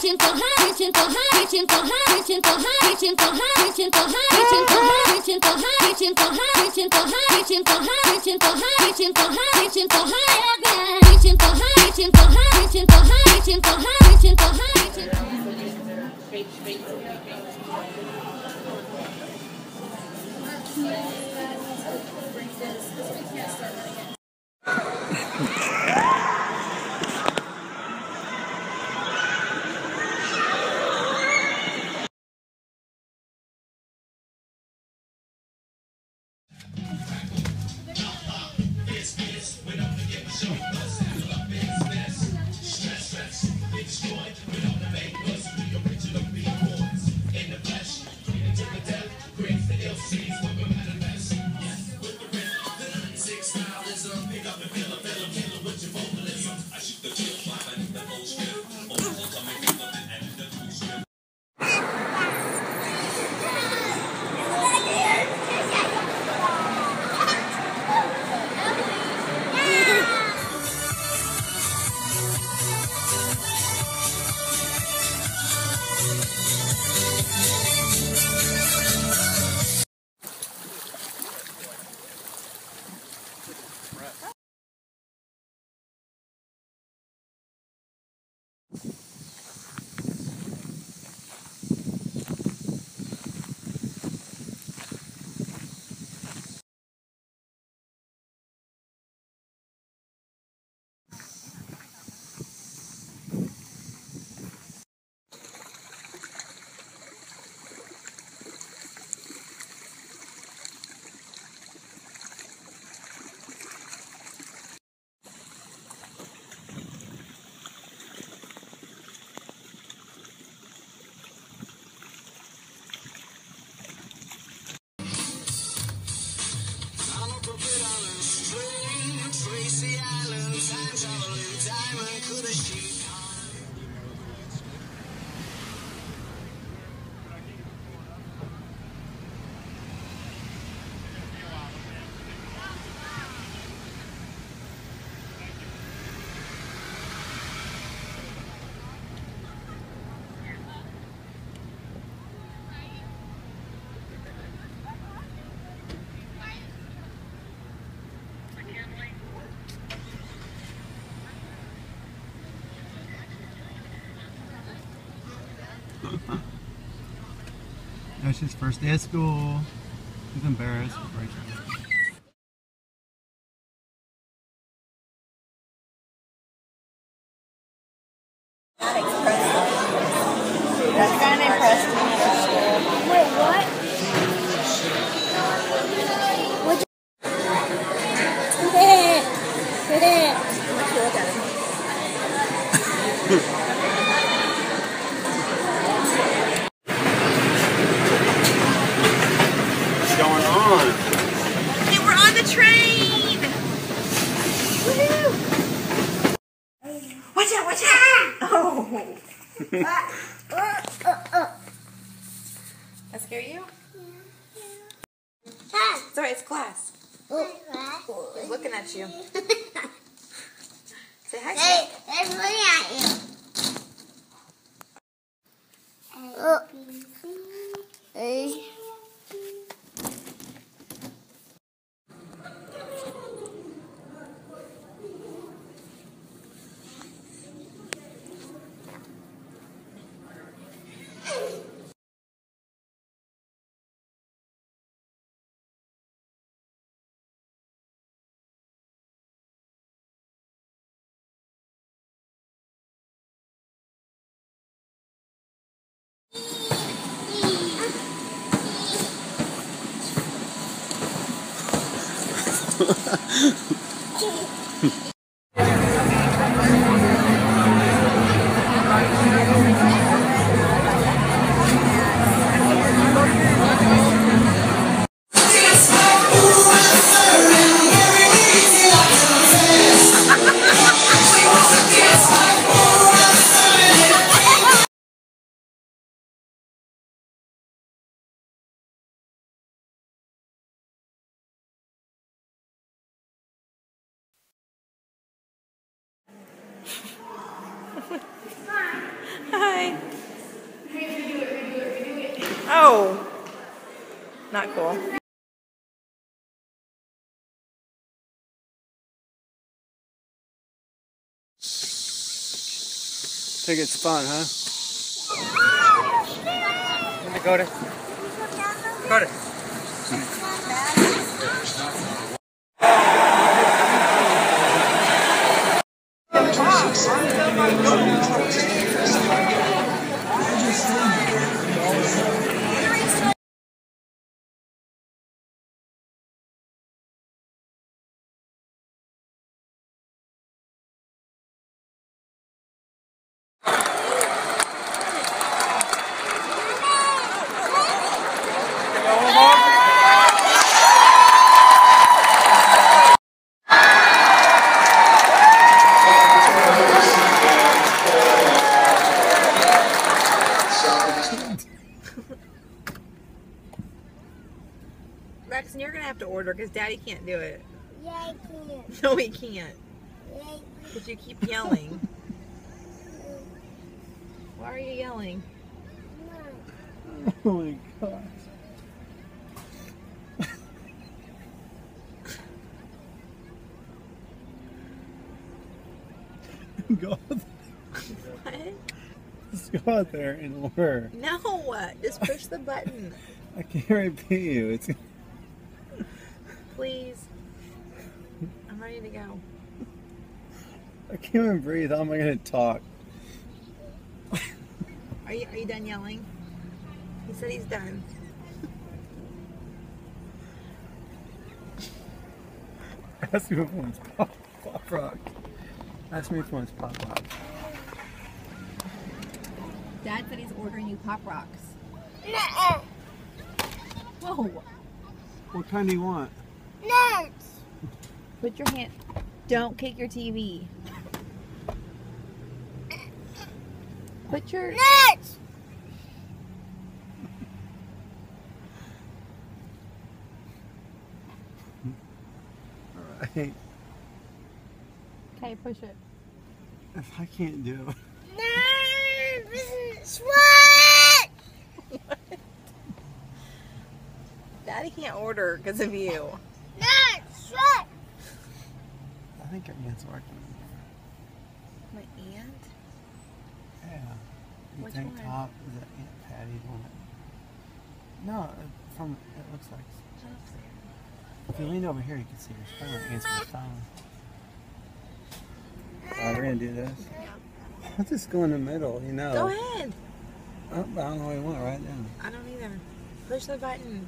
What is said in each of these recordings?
It's his first day of school. He's embarrassed. Wait, what? What's going on? Hey, we're on the train! Woohoo! Watch out, watch out! Oh! That scare you? It's alright, it's class. He's looking at you. Say hi. Hey, it's looking at you. Hi. Oh. Not cool. Think it's fun, huh? Go to. Braxton, you're gonna have to order because Daddy can't do it. Yeah, I can't. No, he can't. Yeah, Because you keep yelling. Why are you yelling? Oh my gosh. Go out there. What? Just go out there and order. No, just push the button. I can't repeat you. It's. Please. I'm ready to go. I can't even breathe. How am I gonna talk? Are you done yelling? He said he's done. Ask me if one's pop rock. Ask me if one's pop rock. Dad said he's ordering you Pop Rocks. nuts. Whoa. What kind do you want? Nuts. Put your hand. Don't kick your TV. Put your. Nuts. Alright. Okay, push it. If I can't do it. Nuts. What? Daddy can't order because of you. Nuts. What? I think your aunt's working. My aunt? Yeah. You Which think one? top is that Aunt Patty's one? No, from it looks like. If you lean over here, you can see her phone. Answer the phone. Alright, we're gonna do this. I'll just go in the middle, you know. Go ahead. Oh, I don't know what you want right now. I don't either. Push the button.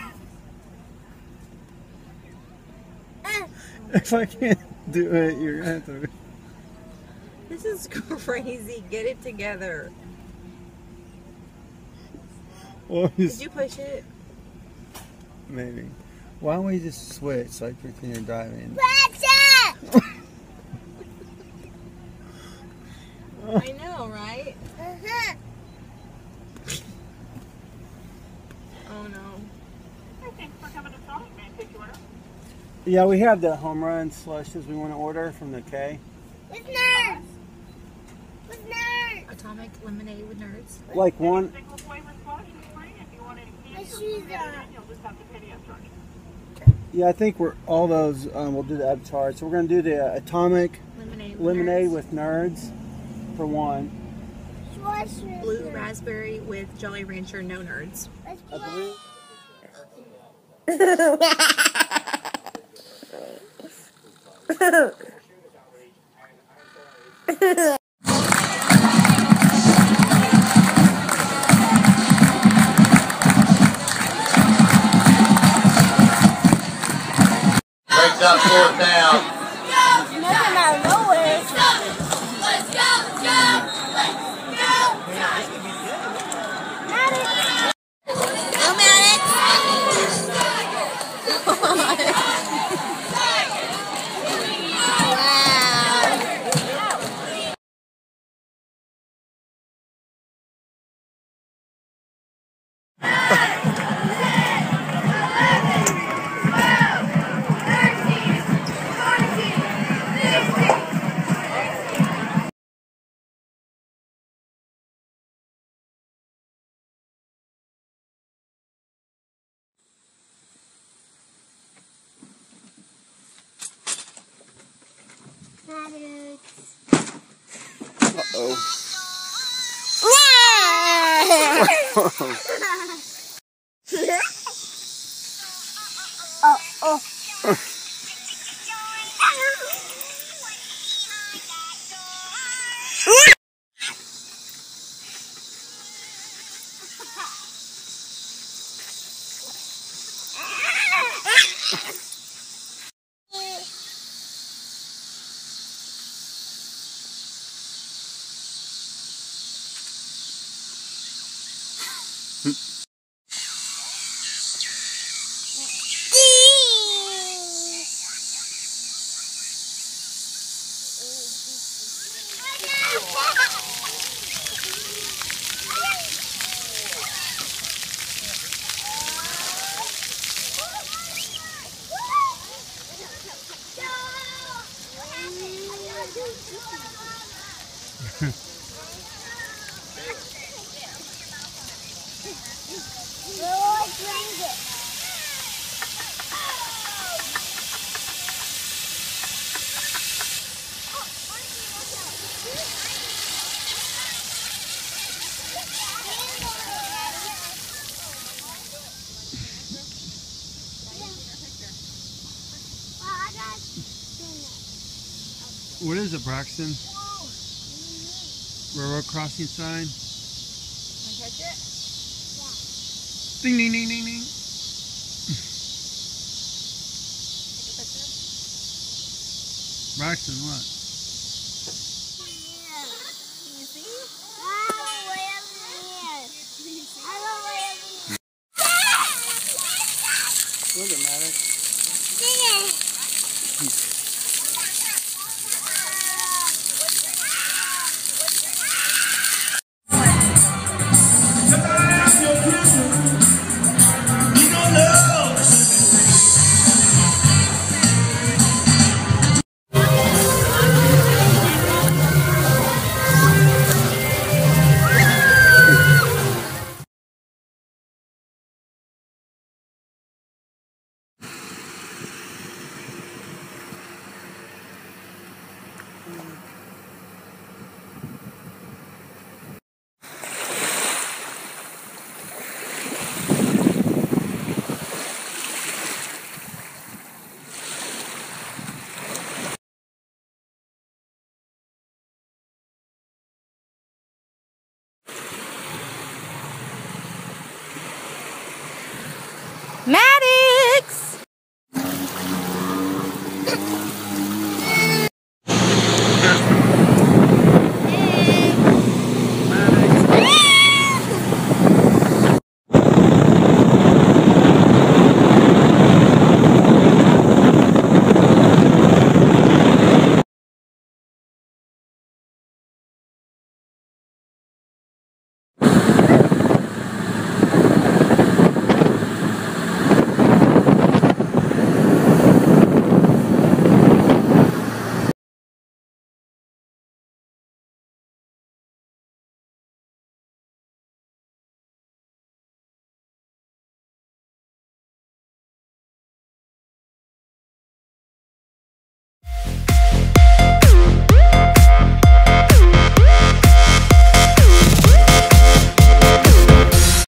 If I can't do it, you're gonna have to. This is crazy. Get it together. Well, Did you push it? maybe. Why don't we just switch, like pretend you're driving? Gotcha. I know, right? Uh-huh. Oh no. Yeah, we have the home run slushes we want to order from the K. With nerds. With nerds. Atomic lemonade with nerds. Like one. My shoes on. Yeah, I think we're all those. We'll do the upcharge. So we're gonna do the atomic lemonade with nerds for one. Slushes. blue raspberry with Jolly Rancher, no nerds. Let's I believe. Breaks up fourth down. Nothing out of nowhere. Uh-oh. Oh. What is it, Braxton? Railroad crossing sign? Want to touch it? Ding, ding, ding, ding, ding. Take a picture? Braxton, what? Can you see? Look at Maddox.